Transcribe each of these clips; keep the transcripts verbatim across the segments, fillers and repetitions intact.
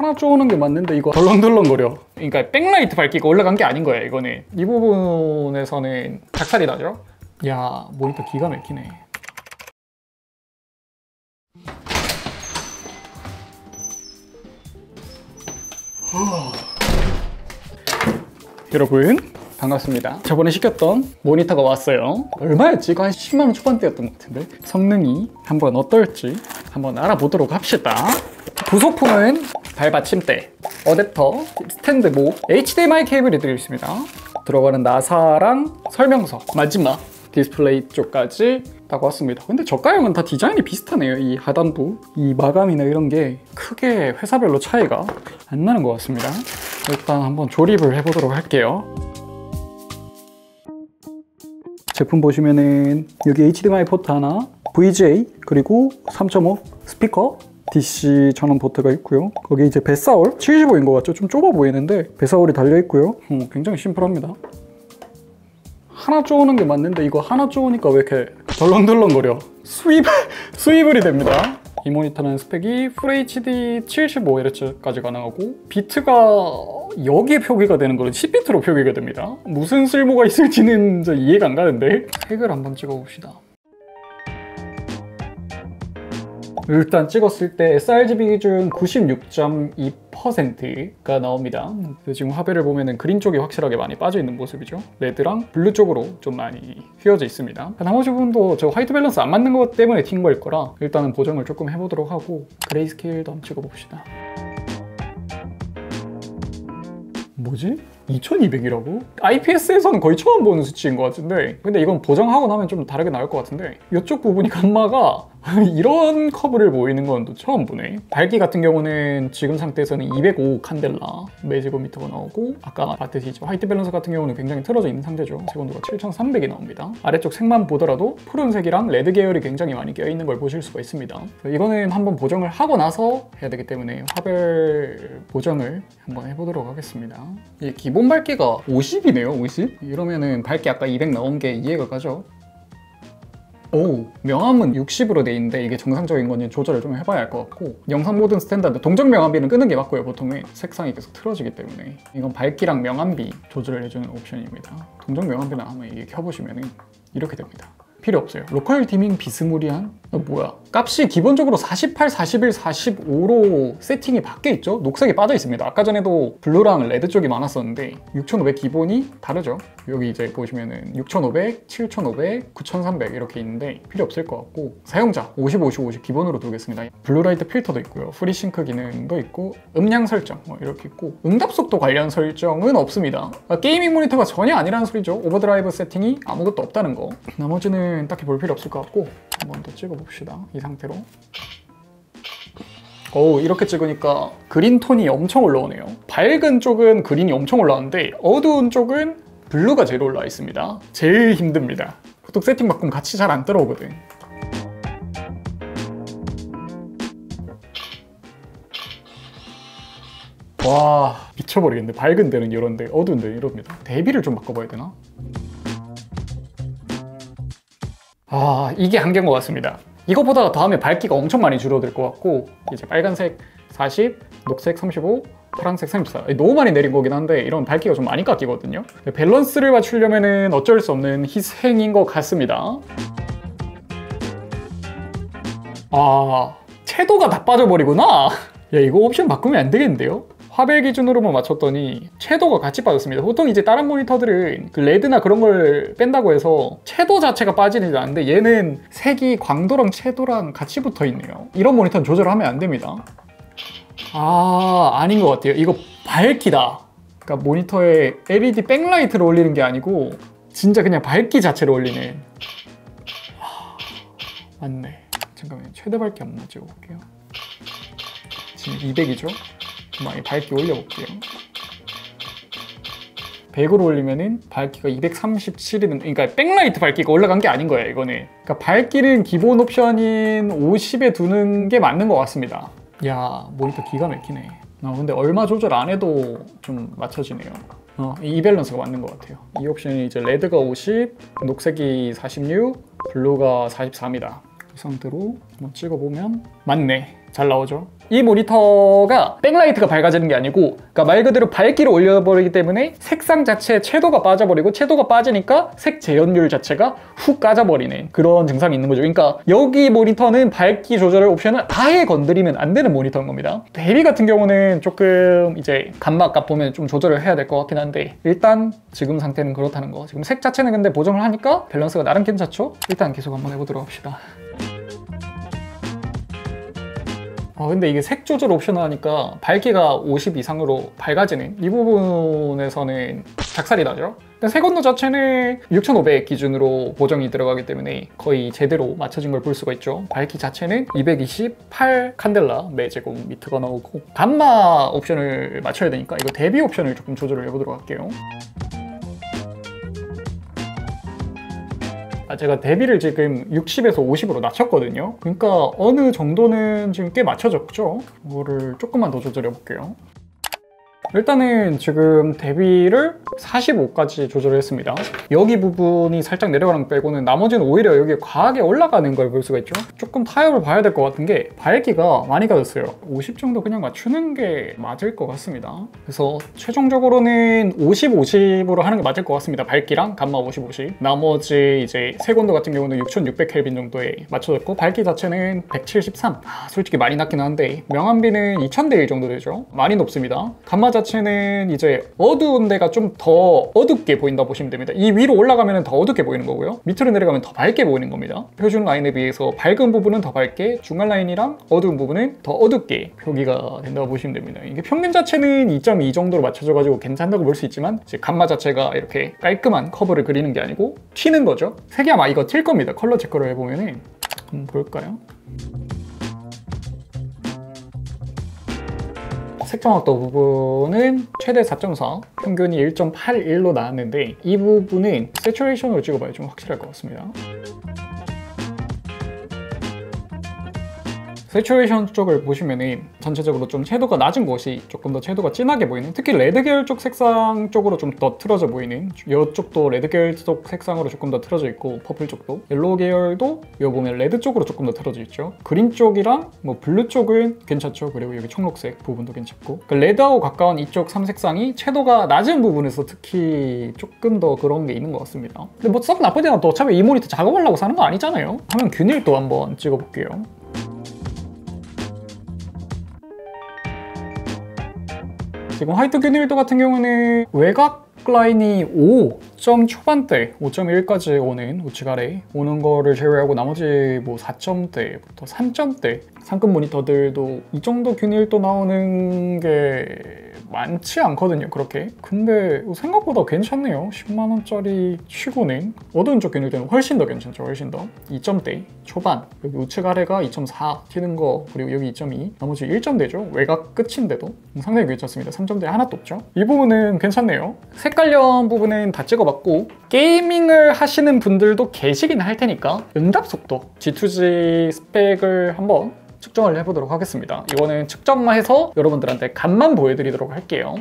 하나 쪼는 게 맞는데 이거 덜렁덜렁거려. 그러니까 백라이트 밝기가 올라간 게 아닌 거예요, 이거는. 이 부분에서는 작살이 나죠? 야, 모니터 기가 막히네. 여러분 반갑습니다. 저번에 시켰던 모니터가 왔어요. 얼마였지? 이거 한 십만 원 초반대였던 것 같은데 성능이 한번 어떨지 한번 알아보도록 합시다. 부속품은 발 받침대, 어댑터, 스탠드 목, 에이치디엠아이 케이블이 들어있습니다. 들어가는 나사랑 설명서, 마지막 디스플레이 쪽까지 딱 왔습니다. 근데 저가형은 다 디자인이 비슷하네요. 이 하단부, 이 마감이나 이런 게 크게 회사별로 차이가 안 나는 것 같습니다. 일단 한번 조립을 해보도록 할게요. 제품 보시면은 여기 에이치디엠아이 포트 하나, 브이지에이, 그리고 삼 점 오 스피커, 디씨 전원 포트가 있고요. 거기 이제 뱃사올 칠십오인 것 같죠? 좀 좁아 보이는데 뱃사올이 달려 있고요. 음, 굉장히 심플합니다. 하나 쪼는 게 맞는데 이거 하나 쪼으니까 왜 이렇게 덜렁덜렁거려. 수입, 수입을이 됩니다. 이 모니터는 스펙이 풀에이치디 칠십오 헤르츠까지 가능하고 비트가 여기에 표기가 되는 거는 십 비트로 표기가 됩니다. 무슨 쓸모가 있을지는 저 이해가 안 가는데 색을 한번 찍어봅시다. 일단 찍었을 때 에스알지비 기준 구십육 점 이 퍼센트가 나옵니다. 지금 화면을 보면은 그린 쪽이 확실하게 많이 빠져 있는 모습이죠. 레드랑 블루 쪽으로 좀 많이 휘어져 있습니다. 나머지 부분도 저 화이트 밸런스 안 맞는 것 때문에 튄 거일 거라 일단은 보정을 조금 해보도록 하고 그레이스케일도 한번 찍어봅시다. 뭐지? 이천이백이라고? 아이피에스에서는 거의 처음 보는 수치인 것 같은데 근데 이건 보정하고 나면 좀 다르게 나올 것 같은데 이쪽 부분이 감마가 이런 커브를 보이는 건 또 처음 보네. 밝기 같은 경우는 지금 상태에서는 이백오 칸델라 매제곱미터가 나오고 아까 봤듯이 화이트 밸런스 같은 경우는 굉장히 틀어져 있는 상태죠. 색온도가 칠천삼백이 나옵니다. 아래쪽 색만 보더라도 푸른색이랑 레드 계열이 굉장히 많이 껴있는 걸 보실 수가 있습니다. 이거는 한번 보정을 하고 나서 해야 되기 때문에 화별 보정을 한번 해보도록 하겠습니다. 이 기본 밝기가 오십이네요. 오십? 이러면은 밝기 아까 이백 나온 게 이해가 가죠? 오, 명암은 육십으로 돼 있는데 이게 정상적인 건지 조절을 좀 해봐야 할 것 같고 영상 모든 스탠다드 동적 명암비는 끄는 게 맞고요. 보통은 색상이 계속 틀어지기 때문에 이건 밝기랑 명암비 조절을 해주는 옵션입니다. 동적 명암비는 한번 이게 켜보시면 이렇게 됩니다. 필요 없어요. 로컬 디밍 비스무리한? 어, 뭐야? 값이 기본적으로 사십팔, 사십일, 사십오로 세팅이 바뀌어 있죠? 녹색이 빠져 있습니다. 아까 전에도 블루랑 레드 쪽이 많았었는데 육천오백 기본이 다르죠? 여기 이제 보시면은 육천오백, 칠천오백, 구천삼백 이렇게 있는데 필요 없을 것 같고 사용자 오십, 오십, 오십 기본으로 두겠습니다. 블루라이트 필터도 있고요. 프리싱크 기능도 있고 음량 설정 뭐 이렇게 있고 응답 속도 관련 설정은 없습니다. 그러니까 게이밍 모니터가 전혀 아니라는 소리죠. 오버드라이브 세팅이 아무것도 없다는 거. 나머지는 딱히 볼 필요 없을 것 같고 한 번 더 찍어봅시다. 이 상태로. 오, 이렇게 찍으니까 그린 톤이 엄청 올라오네요. 밝은 쪽은 그린이 엄청 올라왔는데 어두운 쪽은 블루가 제일 올라와 있습니다. 제일 힘듭니다. 보통 세팅 바꾸면 같이 잘 안 따라오거든. 와, 미쳐버리겠네. 밝은 데는 이런데 어두운 데는 이럽니다. 대비를 좀 바꿔봐야 되나? 아, 이게 한계인 것 같습니다. 이거보다 다음에 밝기가 엄청 많이 줄어들 것 같고 이제 빨간색 사십, 녹색 삼십오, 파란색 삼십사 너무 많이 내린 거긴 한데 이런 밝기가 좀 많이 깎이거든요. 밸런스를 맞추려면 어쩔 수 없는 희생인 것 같습니다. 아, 채도가 다 빠져버리구나. 야, 이거 옵션 바꾸면 안 되겠는데요? 화별 기준으로만 맞췄더니 채도가 같이 빠졌습니다. 보통 이제 다른 모니터들은 그 레드나 그런 걸 뺀다고 해서 채도 자체가 빠지지 않는데 얘는 색이 광도랑 채도랑 같이 붙어 있네요. 이런 모니터는 조절하면 안 됩니다. 아, 아닌 것 같아요. 이거 밝기다. 그러니까 모니터에 엘이디 백라이트를 올리는 게 아니고 진짜 그냥 밝기 자체를 올리는. 하... 맞네. 잠깐만요. 최대 밝기 한번 찍어볼게요. 지금 이백이죠? 많이 밝기 올려볼게요. 백으로 올리면은 밝기가 이백삼십칠이는 그러니까 백라이트 밝기가 올라간 게 아닌 거예요. 이거는 그러니까 밝기는 기본 옵션인 오십에 두는 게 맞는 것 같습니다. 야, 모니터 기가 막히네. 아, 근데 얼마 조절 안 해도 좀 맞춰지네요. 어, 이 밸런스가 맞는 것 같아요. 이 옵션이 이제 레드가 오십, 녹색이 사십육, 블루가 사십사입니다. 이 상태로 한번 찍어보면 맞네. 잘 나오죠? 이 모니터가 백라이트가 밝아지는 게 아니고 그러니까 말 그대로 밝기를 올려버리기 때문에 색상 자체의 채도가 빠져버리고 채도가 빠지니까 색 재현율 자체가 훅 까져버리는 그런 증상이 있는 거죠. 그러니까 여기 모니터는 밝기 조절 옵션을 아예 건드리면 안 되는 모니터인 겁니다. 대비 같은 경우는 조금 이제 감마 값 보면 좀 조절을 해야 될 것 같긴 한데 일단 지금 상태는 그렇다는 거. 지금 색 자체는 근데 보정을 하니까 밸런스가 나름 괜찮죠? 일단 계속 한번 해보도록 합시다. 어, 근데 이게 색 조절 옵션을 하니까 밝기가 오십 이상으로 밝아지는 이 부분에서는 작살이 나죠. 근데 색 온도 자체는 육천오백 기준으로 보정이 들어가기 때문에 거의 제대로 맞춰진 걸 볼 수가 있죠. 밝기 자체는 이백이십팔 칸델라 매 제곱미터가 나오고 감마 옵션을 맞춰야 되니까 이거 대비 옵션을 조금 조절을 해보도록 할게요. 제가 대비를 지금 육십에서 오십으로 낮췄거든요. 그러니까 어느 정도는 지금 꽤 맞춰졌죠. 이거를 조금만 더 조절해 볼게요. 일단은 지금 대비를 사십오까지 조절을 했습니다. 여기 부분이 살짝 내려가는 거 빼고는 나머지는 오히려 여기 과하게 올라가는 걸 볼 수가 있죠. 조금 타협을 봐야 될 것 같은 게 밝기가 많이 가졌어요. 오십 정도 그냥 맞추는 게 맞을 것 같습니다. 그래서 최종적으로는 오십, 오십으로 하는 게 맞을 것 같습니다. 밝기랑 감마 오십, 오십. 나머지 이제 색온도 같은 경우는 육천육백 켈빈 정도에 맞춰졌고 밝기 자체는 백칠십삼. 아, 솔직히 많이 낮긴 한데 명암비는 이천 대 일 정도 되죠. 많이 높습니다. 감마 자체는 이제 어두운 데가 좀 더 어둡게 보인다 보시면 됩니다. 이 위로 올라가면 더 어둡게 보이는 거고요. 밑으로 내려가면 더 밝게 보이는 겁니다. 표준 라인에 비해서 밝은 부분은 더 밝게, 중간 라인이랑 어두운 부분은 더 어둡게 표기가 된다고 보시면 됩니다. 이게 평균 자체는 이 점 이 정도로 맞춰져가지고 괜찮다고 볼 수 있지만 이제 감마 자체가 이렇게 깔끔한 커브를 그리는 게 아니고 튀는 거죠. 색이 아마 이거 튈 겁니다. 컬러 체크를 해보면은 한번 볼까요? 색정확도 부분은 최대 사 점 사, 평균이 일 점 팔일로 나왔는데 이 부분은 세츄레이션으로 찍어봐야 좀 확실할 것 같습니다. 세츄레이션 쪽을 보시면은 전체적으로 좀 채도가 낮은 곳이 조금 더 채도가 진하게 보이는, 특히 레드 계열 쪽 색상 쪽으로 좀 더 틀어져 보이는, 이쪽도 레드 계열 쪽 색상으로 조금 더 틀어져 있고 퍼플 쪽도, 옐로우 계열도 여기 보면 레드 쪽으로 조금 더 틀어져 있죠. 그린 쪽이랑 뭐 블루 쪽은 괜찮죠. 그리고 여기 청록색 부분도 괜찮고, 그 레드하고 가까운 이쪽 삼색상이 채도가 낮은 부분에서 특히 조금 더 그런 게 있는 것 같습니다. 근데 뭐 썩 나쁘지 않아도 어차피 이 모니터 작업하려고 사는 거 아니잖아요. 화면 균일도 한번 찍어볼게요. 지금 화이트 균일도 같은 경우는 외곽 라인이 오 점 초반대, 오 점 일까지 오는 우측 아래 오는 거를 제외하고 나머지 뭐 사 점대부터 삼 점대 상급 모니터들도 이 정도 균일도 나오는 게 많지 않거든요, 그렇게. 근데 생각보다 괜찮네요. 십만 원짜리 치고는 어두운 쪽 균일대는 훨씬 더 괜찮죠, 훨씬 더. 이 점대 초반, 여기 우측 아래가 이 점 사 튀는 거, 그리고 여기 이 점 이, 나머지 일 점대죠. 외곽 끝인데도 상당히 괜찮습니다. 삼 점대 하나도 없죠. 이 부분은 괜찮네요. 색깔련 부분은 다 찍어봤고, 게이밍을 하시는 분들도 계시긴 할 테니까 응답 속도, 지 투 지 스펙을 한번 측정을 해보도록 하겠습니다. 이거는 측정만 해서 여러분들한테 감만 보여드리도록 할게요.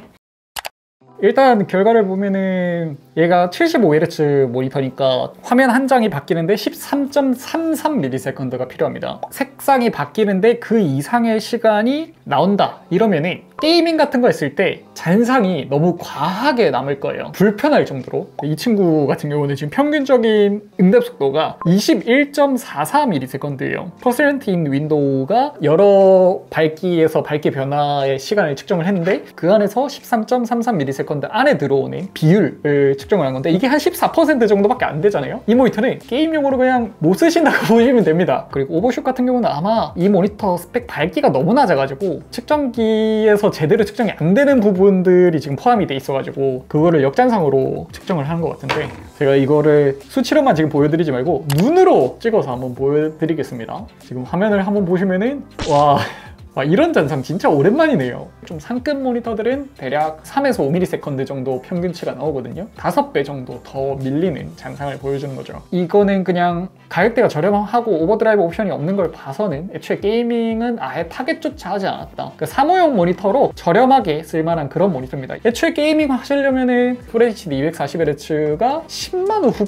일단 결과를 보면은 얘가 칠십오 헤르츠 모니터니까 화면 한 장이 바뀌는데 십삼 점 삼삼 밀리세컨드가 필요합니다. 색상이 바뀌는데 그 이상의 시간이 나온다 이러면은 게이밍 같은 거 했을 때 잔상이 너무 과하게 남을 거예요. 불편할 정도로. 이 친구 같은 경우는 지금 평균적인 응답 속도가 이십일 점 사사 밀리세컨드예요. 퍼센트인 윈도우가 여러 밝기에서 밝기 변화의 시간을 측정을 했는데 그 안에서 십삼 점 삼삼 밀리세컨드 안에 들어오는 비율을 측정을 한 건데 이게 한 십사 퍼센트 정도밖에 안 되잖아요. 이 모니터는 게임용으로 그냥 못 쓰신다고 보시면 됩니다. 그리고 오버슛 같은 경우는 아마 이 모니터 스펙 밝기가 너무 낮아가지고 측정기에서 제대로 측정이 안 되는 부분들이 지금 포함이 돼 있어가지고 그거를 역잔상으로 측정을 하는 것 같은데, 제가 이거를 수치로만 지금 보여드리지 말고 눈으로 찍어서 한번 보여드리겠습니다. 지금 화면을 한번 보시면은 와... 와, 이런 잔상 진짜 오랜만이네요. 좀 상급 모니터들은 대략 삼에서 오 밀리세컨드 정도 평균치가 나오거든요. 다섯 배 정도 더 밀리는 잔상을 보여주는 거죠. 이거는 그냥 가격대가 저렴하고 오버드라이브 옵션이 없는 걸 봐서는 애초에 게이밍은 아예 타겟조차 하지 않았다. 그러니까 사무용 모니터로 저렴하게 쓸만한 그런 모니터입니다. 애초에 게이밍 하시려면은 풀에이치디 이백사십 헤르츠가 십만 원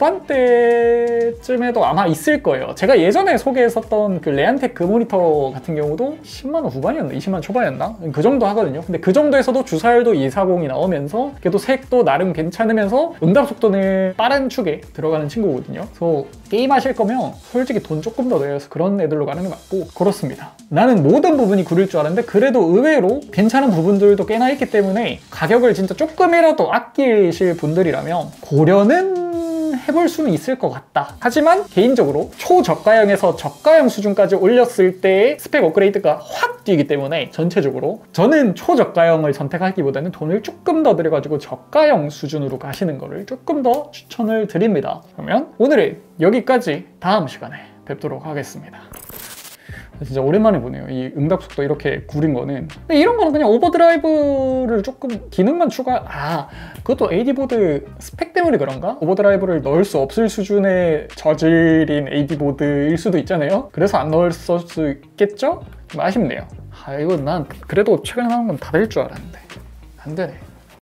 후반대쯤에도 아마 있을 거예요. 제가 예전에 소개했었던 그 레안텍 그 모니터 같은 경우도 십만 원 후반이었나? 이십만 초반이었나? 그 정도 하거든요. 근데 그 정도에서도 주사율도 이백사십이 나오면서 그래도 색도 나름 괜찮으면서 응답 속도는 빠른 축에 들어가는 친구거든요. 그래서 게임 하실 거면 솔직히 돈 조금 더 내서 그런 애들로 가는 게 맞고 그렇습니다. 나는 모든 부분이 구릴 줄 알았는데 그래도 의외로 괜찮은 부분들도 꽤나 있기 때문에 가격을 진짜 조금이라도 아끼실 분들이라면 고려는 해볼 수는 있을 것 같다. 하지만 개인적으로 초저가형에서 저가형 수준까지 올렸을 때의 스펙 업그레이드가 확 뛰기 때문에 전체적으로 저는 초저가형을 선택하기보다는 돈을 조금 더 들여가지고 저가형 수준으로 가시는 거를 조금 더 추천을 드립니다. 그러면 오늘은 여기까지 다음 시간에 뵙도록 하겠습니다. 진짜 오랜만에 보네요. 이 응답 속도 이렇게 구린 거는. 근데 이런 거는 그냥 오버드라이브를 조금 기능만 추가. 아, 그것도 에이디보드 스펙 때문에 그런가? 오버드라이브를 넣을 수 없을 수준의 저질인 에이디보드일 수도 있잖아요. 그래서 안 넣었을 수 있겠죠? 좀 아쉽네요. 아, 이거 난 그래도 최근에 나온 건 다 될 줄 알았는데 안 되네.